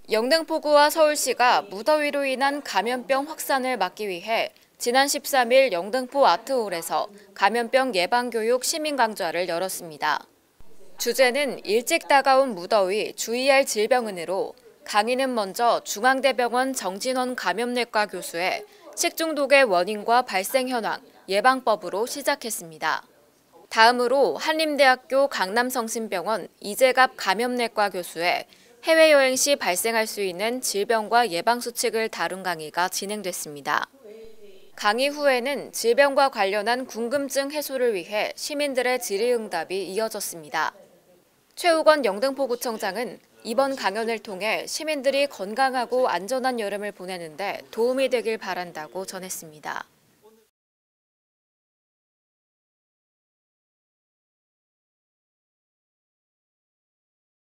영등포구와 서울시가 무더위로 인한 감염병 확산을 막기 위해 지난 13일 영등포 아트홀에서 감염병 예방교육 시민강좌를 열었습니다. 주제는 일찍 다가온 무더위 주의할 질병은으로 강의는 먼저 중앙대병원 정진원 감염내과 교수의 식중독의 원인과 발생 현황, 예방법으로 시작했습니다. 다음으로 한림대학교 강남성심병원 이재갑 감염내과 교수의 해외여행 시 발생할 수 있는 질병과 예방수칙을 다룬 강의가 진행됐습니다. 강의 후에는 질병과 관련한 궁금증 해소를 위해 시민들의 질의응답이 이어졌습니다. 최우건 영등포구청장은 이번 강연을 통해 시민들이 건강하고 안전한 여름을 보내는데 도움이 되길 바란다고 전했습니다.